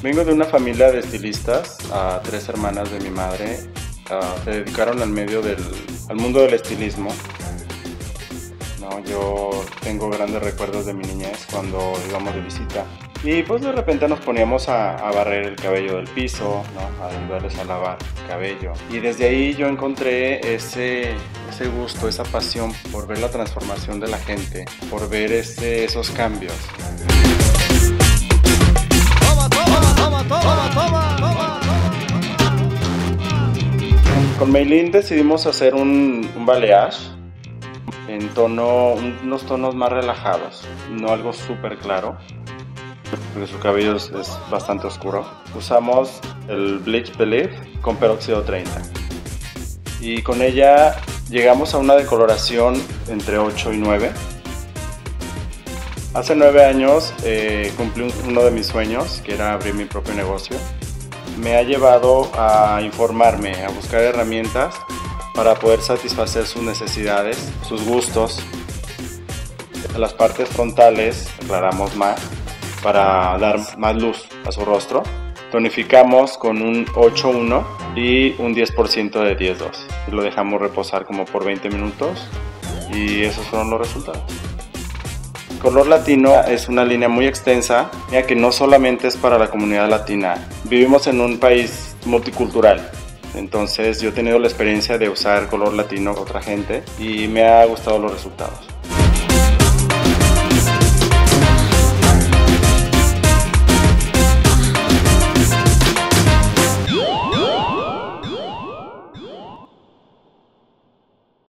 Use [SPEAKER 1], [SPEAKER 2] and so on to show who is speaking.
[SPEAKER 1] Vengo de una familia de estilistas, tres hermanas de mi madre se dedicaron al mundo del estilismo. ¿No? Yo tengo grandes recuerdos de mi niñez cuando íbamos de visita y pues de repente nos poníamos a barrer el cabello del piso, ¿no? A ayudarles a lavar el cabello, y desde ahí yo encontré ese gusto, esa pasión por ver la transformación de la gente, por ver esos cambios. Con Meilín decidimos hacer un balayage en unos tonos más relajados, no algo súper claro, porque su cabello es bastante oscuro. Usamos el Bleach Believe con peróxido 30 y con ella llegamos a una decoloración entre 8 y 9. Hace 9 años cumplí uno de mis sueños, que era abrir mi propio negocio. Me ha llevado a informarme, a buscar herramientas para poder satisfacer sus necesidades, sus gustos. En las partes frontales aclaramos más para dar más luz a su rostro. Tonificamos con un 8-1 y un 10% de 10-2. Lo dejamos reposar como por 20 minutos y esos fueron los resultados. Color Latino es una línea muy extensa, ya que no solamente es para la comunidad latina. Vivimos en un país multicultural, entonces yo he tenido la experiencia de usar color latino con otra gente y me ha gustado los resultados.